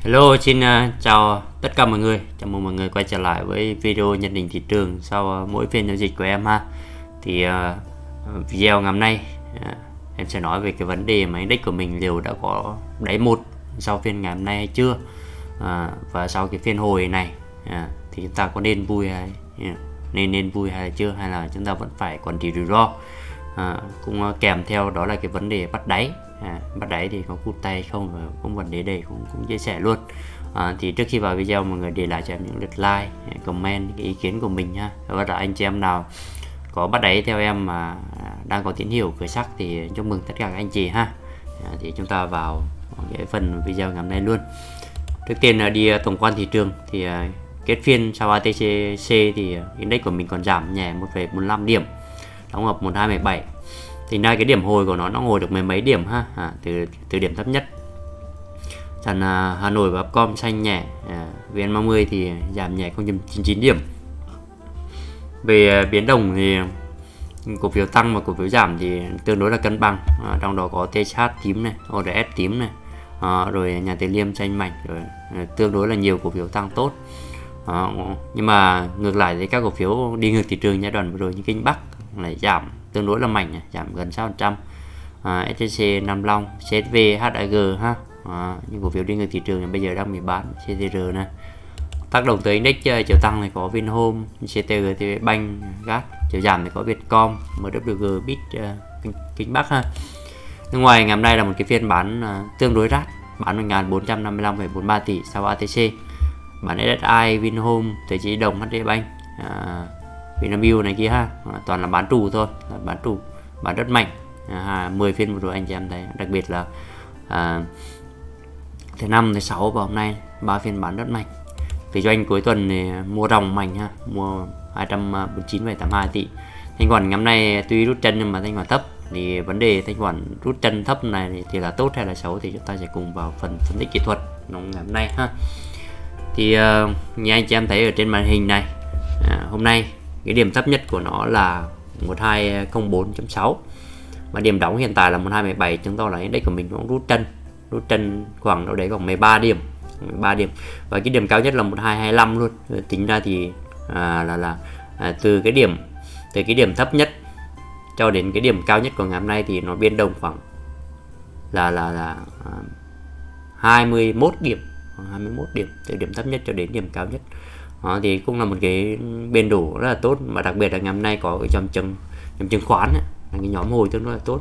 Hello, xin chào tất cả mọi người. Chào mừng mọi người quay trở lại với video nhận định thị trường sau mỗi phiên giao dịch của em ha. Thì video ngày hôm nay em sẽ nói về cái vấn đề mà index của mình liệu đã có đáy một sau phiên ngày hôm nay hay chưa, và sau cái phiên hồi này thì chúng ta có nên vui hay nên vui hay là chưa, hay là chúng ta vẫn phải quản trị rủi ro. Cũng kèm theo đó là cái vấn đề bắt đáy. Bắt đáy thì có cụt tay không, và cũng vấn đề đây cũng chia sẻ luôn. Thì trước khi vào video, mọi người để lại cho em những lượt like, comment cái ý kiến của mình nha. Và anh chị em nào có bắt đáy theo em mà đang có tín hiệu khởi sắc thì chúc mừng tất cả các anh chị ha. Thì chúng ta vào cái phần video ngày hôm nay luôn. Trước tiên là đi tổng quan thị trường. Thì kết phiên sau ATC thì index của mình còn giảm nhẹ 1,45 điểm, đóng hợp 1217. Thì ra cái điểm hồi của nó hồi được mấy điểm ha, từ điểm thấp nhất. Sàn Hà Nội và Upcom xanh nhẹ, VN30 thì giảm nhẹ 0,99 điểm. Về biến động thì cổ phiếu tăng và cổ phiếu giảm thì tương đối là cân bằng. Trong đó có TH tím này, ODS tím này, rồi Nhà Từ Liêm xanh mạnh, rồi tương đối là nhiều cổ phiếu tăng tốt. Nhưng mà ngược lại thì các cổ phiếu đi ngược thị trường giai đoạn vừa rồi như Kinh Bắc lại giảm tương đối là mạnh, giảm gần 6%. STC, Nam Long, CSV, HAG ha, những cổ phiếu đi ngược thị trường bây giờ đang bị bán. CTR này tác động tới index chiều tăng này có Vinhome, CTG, TVBank, GAT. Chiều giảm thì có Vietcom, MWG, Bit, Kinh Bắc ha. Ngoài ngày hôm nay là một cái phiên bán tương đối rát, bán 1.455,43 tỷ sau ATC. Bán SSI, Vinhome, Tài chính đồng, HD Bank, Vinamilk này kia ha, toàn là bán trù thôi, bán rất mạnh. 10 phiên vừa rồi anh chị em thấy, đặc biệt là thứ năm, thứ sáu và hôm nay 3 phiên bán rất mạnh. Thì doanh cuối tuần thì mua ròng mạnh ha, mua 249,82 tỷ. Thanh khoản ngày hôm nay tuy rút chân nhưng mà thanh khoản thấp. Thì vấn đề thanh khoản rút chân thấp này thì là tốt hay là xấu thì chúng ta sẽ cùng vào phần phân tích kỹ thuật trong ngày hôm nay ha. Thì như anh chị em thấy ở trên màn hình này, hôm nay cái điểm thấp nhất của nó là 1204.6 và điểm đóng hiện tại là 1217, chứng tỏ là index của mình cũng rút chân khoảng đâu đấy khoảng 13 điểm, và cái điểm cao nhất là 1225 luôn. Tính ra thì từ cái điểm thấp nhất cho đến cái điểm cao nhất của ngày hôm nay thì nó biên động khoảng là 21 điểm, từ điểm thấp nhất cho đến điểm cao nhất. Thì cũng là một cái biên độ rất là tốt, mà đặc biệt là ngày hôm nay có cái dòng chứng khoán ấy, là cái nhóm hồi tương đối là tốt.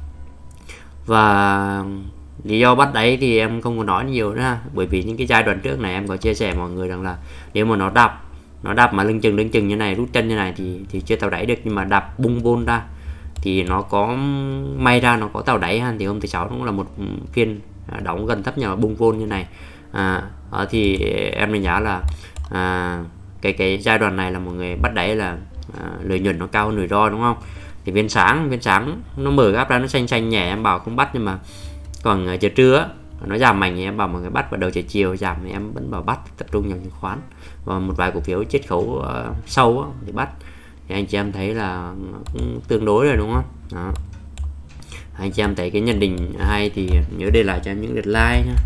Và lý do bắt đáy thì em không có nói nhiều nữa ha, bởi vì những cái giai đoạn trước này em có chia sẻ mọi người rằng là nếu mà nó đạp mà lưng chừng như này, rút chân như này thì chưa tạo đáy được, nhưng mà đạp bung vôn ra thì nó có may ra nó có tạo đáy ha. Thì hôm thứ sáu cũng là một phiên đóng gần thấp nhỏ bung vôn như này. Thì em đánh giá là cái giai đoạn này là mọi người bắt đáy là lợi nhuận nó cao hơn rủi ro, đúng không? Thì viên sáng nó mở gap ra nó xanh nhẹ, em bảo không bắt, nhưng mà còn giờ trưa nó giảm mạnh thì em bảo mọi người bắt, vào đầu chiều giảm thì em vẫn bảo bắt, tập trung vào chứng khoán và một vài cổ phiếu chiết khấu sâu thì bắt. Thì anh chị em thấy là cũng tương đối rồi, đúng không? Đó. Anh chị em thấy cái nhận định hay thì nhớ để lại cho em những lượt like nhá.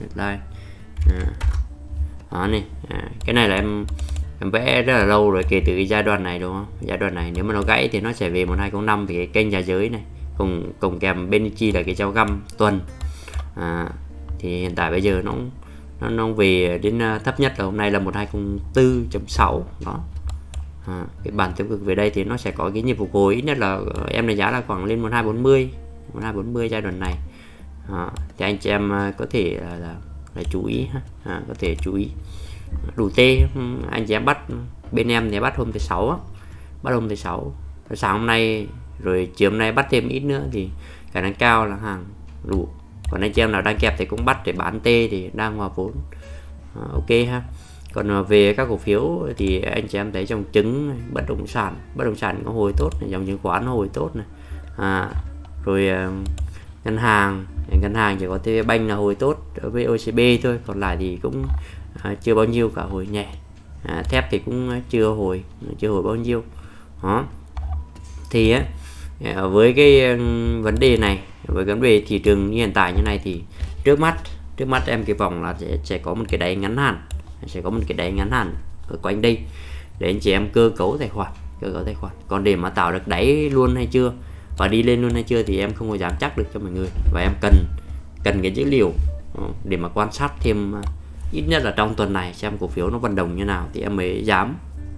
Đó này, cái này là em vẽ rất là lâu rồi, kể từ cái giai đoạn này, đúng không? Giai đoạn này nếu mà nó gãy thì nó sẽ về 1205 vì cái kênh giá giới này, cùng kèm bên chi là cái trao găm tuần. Thì hiện tại bây giờ nó về đến thấp nhất là hôm nay là 1204.6 đó. Cái bản tiêu cực về đây thì nó sẽ có cái nhịp phục hồi, ít nhất là em đánh giá là khoảng lên 1240 giai đoạn này. Thì anh chị em có thể là chú ý ha, có thể chú ý đủ T. Anh chị em bắt, bên em thì bắt hôm thứ sáu, sáng hôm nay rồi chiều hôm nay bắt thêm ít nữa thì khả năng cao là hàng đủ. Còn anh chị em nào đang kẹp thì cũng bắt để bán T thì đang hòa vốn, ok ha. Còn về các cổ phiếu thì anh chị em thấy trong trứng, bất động sản có hồi tốt này, dòng chứng khoán hồi tốt này, rồi ngân hàng chỉ có TVBank là hồi tốt với OCB thôi, còn lại thì cũng chưa bao nhiêu cả, hồi nhẹ. Thép thì cũng chưa hồi bao nhiêu đó. Thì với cái vấn đề này, với vấn đề thị trường như hiện tại như này thì trước mắt trước mắt em kỳ vọng là sẽ có một cái đáy ngắn hạn, ở quanh đây để anh chị em cơ cấu tài khoản. Còn để mà tạo được đáy luôn hay chưa và đi lên luôn hay chưa thì em không có dám chắc được cho mọi người, và em cần cái dữ liệu để mà quan sát thêm ít nhất là trong tuần này xem cổ phiếu nó vận động như nào thì em mới dám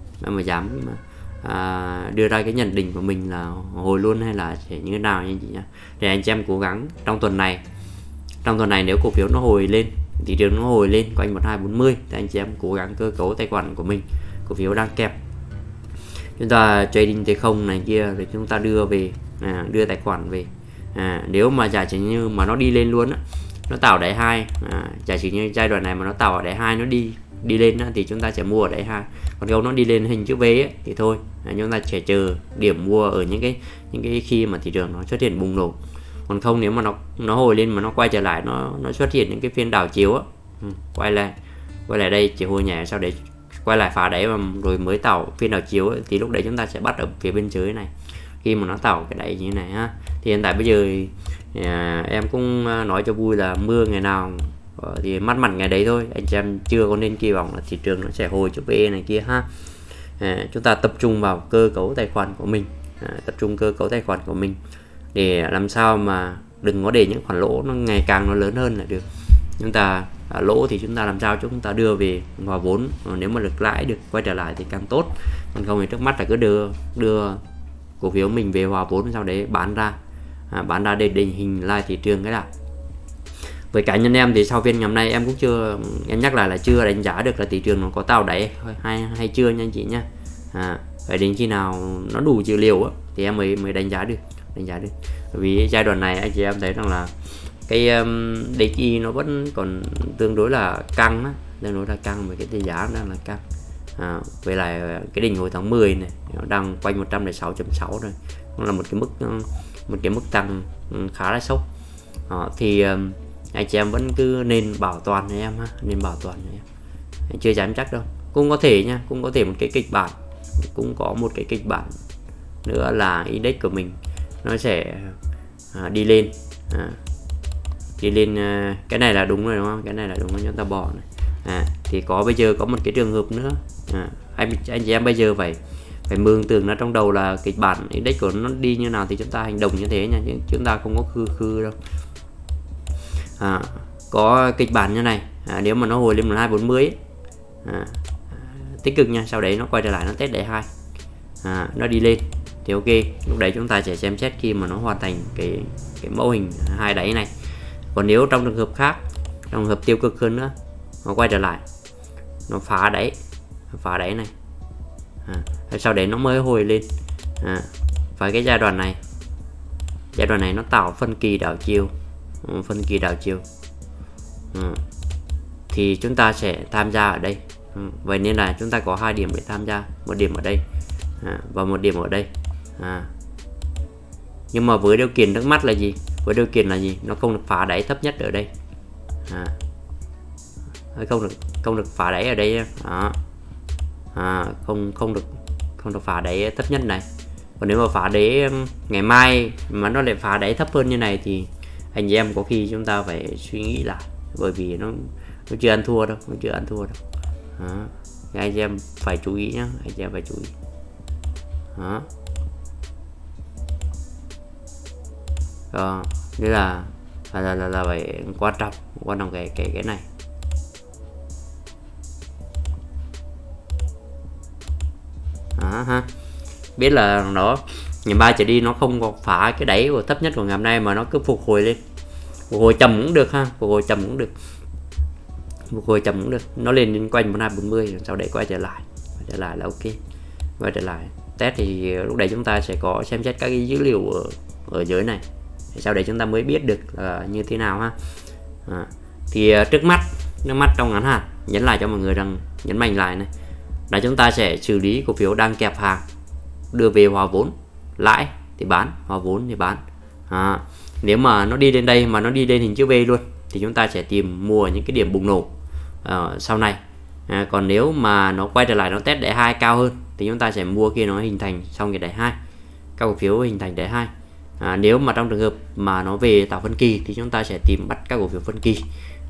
đưa ra cái nhận định của mình là hồi luôn hay là sẽ như thế nào nha anh chị nhá. Để anh chị em cố gắng trong tuần này nếu cổ phiếu nó hồi lên, thị trường nó hồi lên quanh 1240 thì anh chị em cố gắng cơ cấu tài khoản của mình, cổ phiếu đang kẹp chúng ta trading tới không này kia để chúng ta đưa tài khoản về. Nếu mà giả sử như mà nó đi lên luôn á, nó tạo đáy 2, giả sử như giai đoạn này mà nó tạo ở đáy 2 nó đi lên á, thì chúng ta sẽ mua ở đáy 2. Còn nếu nó đi lên hình chữ V ấy, thì thôi chúng ta sẽ chờ điểm mua ở những cái khi mà thị trường nó xuất hiện bùng nổ. Còn không nếu mà nó hồi lên mà nó quay trở lại, nó xuất hiện những cái phiên đảo chiều á, quay lại đây chỉ hồi nhẹ, sau đấy quay lại phá đáy và rồi mới tạo phiên đảo chiều ấy, thì lúc đấy chúng ta sẽ bắt ở phía bên dưới này khi mà nó tạo cái đáy như thế này ha. Thì hiện tại bây giờ em cũng nói cho vui là mưa ngày nào thì mắt mặt ngày đấy thôi, anh chị em chưa có nên kỳ vọng là thị trường nó sẽ hồi chữ V này kia ha. Chúng ta tập trung vào cơ cấu tài khoản của mình, để làm sao mà đừng có để những khoản lỗ nó ngày càng nó lớn hơn là được. Chúng ta lỗ thì chúng ta làm sao chúng ta đưa về hòa vốn, nếu mà được lãi được quay trở lại thì càng tốt. Còn không thì trước mắt là cứ đưa cổ phiếu mình về hòa vốn, sau đấy bán ra để định hình lại thị trường cái đã. Với cá nhân em thì sau phiên ngày hôm nay em cũng nhắc lại là chưa đánh giá được là thị trường nó có tạo đáy hay chưa nha anh chị nhá. Phải đến khi nào nó đủ dữ liệu á, thì em mới đánh giá được. Vì giai đoạn này anh chị em thấy rằng là cái DXY nó vẫn còn tương đối là căng á, với cái tỷ giá đang là căng. Với lại cái đỉnh hồi tháng 10 này nó đang quanh 106.6 rồi, nó là một cái mức tăng khá là sốc. Thì anh chị em vẫn cứ nên bảo toàn cho em ha, anh chưa dám chắc đâu. Cũng có thể một cái kịch bản, nữa là index của mình nó sẽ đi lên. Cái này là đúng rồi đúng không? Chúng ta bỏ này. Thì bây giờ có một cái trường hợp nữa, anh chị em bây giờ phải mường tượng nó trong đầu là kịch bản index của nó đi như nào thì chúng ta hành động như thế nha, chứ chúng ta không có khư đâu. Có kịch bản như này, nếu mà nó hồi lên 1240 tích cực nha, sau đấy nó quay trở lại nó test đáy 2, nó đi lên thì ok, lúc đấy chúng ta sẽ xem xét khi mà nó hoàn thành cái mẫu hình 2 đáy này. Còn nếu trong trường hợp khác, trong hợp tiêu cực hơn nữa, nó quay trở lại nó phá đáy này, sau đấy nó mới hồi lên. Và cái giai đoạn này nó tạo phân kỳ đảo chiều, thì chúng ta sẽ tham gia ở đây. Vậy nên là chúng ta có 2 điểm để tham gia, một điểm ở đây và một điểm ở đây. Nhưng mà với điều kiện trước mắt là gì? Nó không được phá đáy thấp nhất ở đây, không được phá đáy ở đây đó. Không được phá đáy thấp nhất này. Còn nếu mà phá đáy ngày mai mà nó lại phá đáy thấp hơn như này thì anh em có khi chúng ta phải suy nghĩ lại, bởi vì nó chưa ăn thua đâu. Anh em phải chú ý nhá, Đây là phải quan trọng cái này. Biết là nó ngày mai trở đi nó không có phá cái đáy của thấp nhất của ngày hôm nay mà nó cứ phục hồi lên, phục hồi chậm cũng được, nó lên đến quanh 1240 sau đấy quay trở lại là ok. Quay trở lại test thì lúc đấy chúng ta sẽ có xem xét các cái dữ liệu ở dưới này, sau đấy chúng ta mới biết được là như thế nào ha. Thì trước mắt trong ngắn hạn nhấn lại cho mọi người rằng, nhấn mạnh lại này, là chúng ta sẽ xử lý cổ phiếu đang kẹp hàng, đưa về hòa vốn, lãi thì bán, hòa vốn thì bán. Nếu mà nó đi lên đây mà nó đi lên hình chữ V luôn thì chúng ta sẽ tìm mua những cái điểm bùng nổ sau này. Còn nếu mà nó quay trở lại nó test đáy 2 cao hơn thì chúng ta sẽ mua khi nó hình thành xong cái đáy 2, các cổ phiếu hình thành đáy 2. Nếu mà trong trường hợp mà nó về tạo phân kỳ thì chúng ta sẽ tìm bắt các cổ phiếu phân kỳ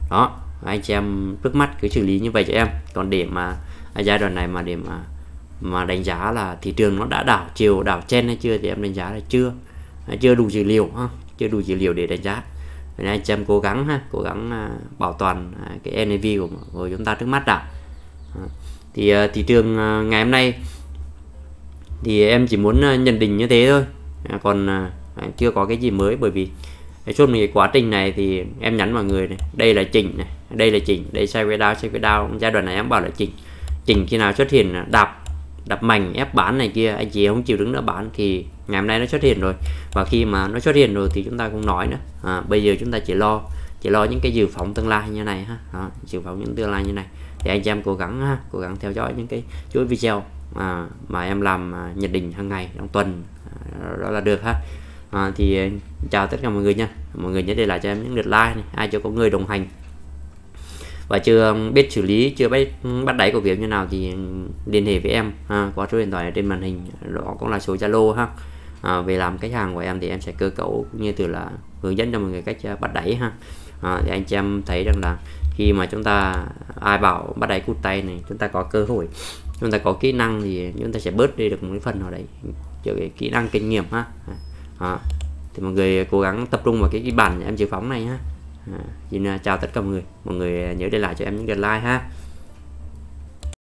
Đó, anh chị em trước mắt cứ xử lý như vậy cho em. Còn để mà giai đoạn này mà để mà đánh giá là thị trường nó đã đảo chiều đảo chen hay chưa thì em đánh giá là chưa đủ dữ liệu ha, chưa đủ dữ liệu để đánh giá. Nên anh chị em cố gắng ha, cố gắng bảo toàn cái NAV của chúng ta trước mắt đã. Thì thị trường ngày hôm nay thì em chỉ muốn nhận định như thế thôi, còn chưa có cái gì mới, bởi vì suốt cái quá trình này thì em nhắn mọi người này, đây là chỉnh này, đây là chỉnh, đây sideways down, giai đoạn này em bảo là chỉnh khi nào xuất hiện đạp mạnh ép bán này kia, anh chị không chịu đứng nữa bán thì ngày hôm nay nó xuất hiện rồi, và khi mà nó xuất hiện rồi thì chúng ta không nói nữa. Bây giờ chúng ta chỉ lo những cái dự phóng tương lai như này ha. Dự phóng những tương lai như này thì anh chị em cố gắng ha, cố gắng theo dõi những cái chuỗi video mà em làm nhận định hàng ngày trong tuần, đó là được ha. Thì chào tất cả mọi người nha, mọi người nhớ để lại cho em những lượt like này, ai cho có người đồng hành và chưa biết xử lý, chưa biết bắt đáy cổ phiếu như nào thì liên hệ với em qua số điện thoại ở trên màn hình, đó cũng là số Zalo ha. Về làm khách hàng của em thì em sẽ cơ cấu cũng như từ là hướng dẫn cho mọi người cách bắt đáy ha. Thì anh chị em thấy rằng là khi mà chúng ta ai bảo bắt đáy cụt tay này, chúng ta có cơ hội, chúng ta có kỹ năng thì chúng ta sẽ bớt đi được một cái phần nào đấy, cái kỹ năng kinh nghiệm ha. Thì mọi người cố gắng tập trung vào cái bản em dự phóng này ha. Xin chào tất cả mọi người nhớ để lại cho em những cái like ha.